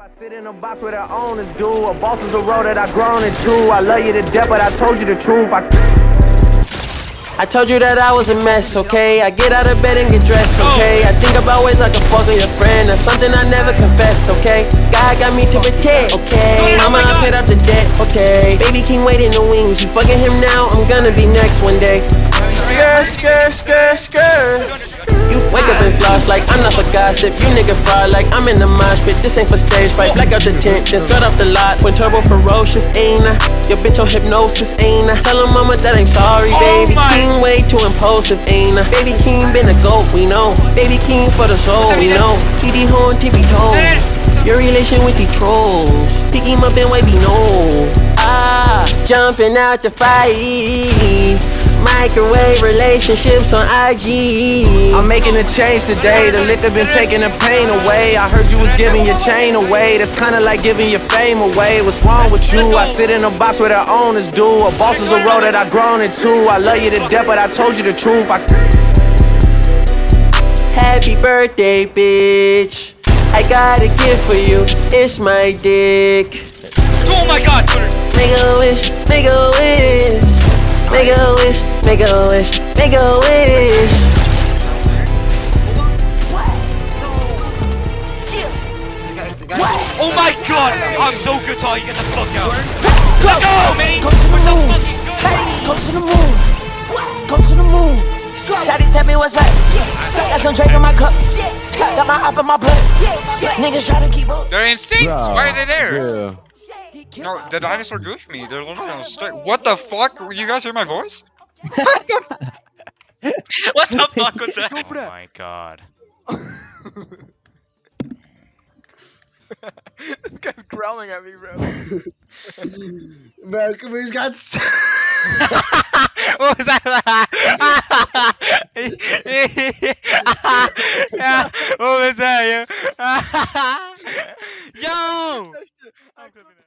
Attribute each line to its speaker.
Speaker 1: I sit in a box where the owners do. A boss is a road that I've grown into. I love you to death, but I told you the truth. I told you that I was a mess, okay? I get out of bed and get dressed, okay? I think about ways I can fuck on your friend. That's something I never confessed, okay? God got me to protect, okay? I'ma pay up the debt, okay? Baby King waiting in the wings. You fucking him now, I'm gonna be next one day. Skirt, skirt, skirt, skirt. You wake up and floss like I'm not for gossip. You nigga fry like I'm in the mosh pit. This ain't for stage fright. Black out the tent, then skirt off the lot. When turbo ferocious, ain't I? Your bitch on hypnosis, ain't I? Tell her mama that I'm sorry, baby King way too impulsive, ain't I? Baby King been a goat, we know. Baby King for the soul, we know. TD horn, tippy toes. Your relation with the trolls. Pick him up and wavy no. Jumping out the fight. Microwave relationships on IG. I'm making a change today. The liquor been taking the pain away. I heard you was giving your chain away. That's kinda like giving your fame away. What's wrong with you? I sit in a box where the owners do. A boss is a road that I've grown into. I love you to death, but I told you the truth. Happy birthday, bitch. I got a gift for you. It's my dick.
Speaker 2: Oh my god, Twitter.
Speaker 1: Make a wish, make a wish. Make a wish, make a wish, make a wish.
Speaker 2: Oh my god, I'm so good, Ty. Get the fuck out. Let's go, man.
Speaker 3: Go to the moon. Go to the moon. Go to the moon. Shawty tell me what's up. Got some drink in my cup. Got my up in my blood. Niggas try to keep up.
Speaker 2: They're instinct. Why are they there?
Speaker 4: Yeah.
Speaker 2: No, the dinosaur goofed me. They're literally on stick. What the fuck? You guys hear my voice? What the fuck was that?
Speaker 5: Oh my god.
Speaker 6: This guy's growling at me, bro.
Speaker 4: Man, come on, he's got.
Speaker 5: What was that? What was that, yo? Yo!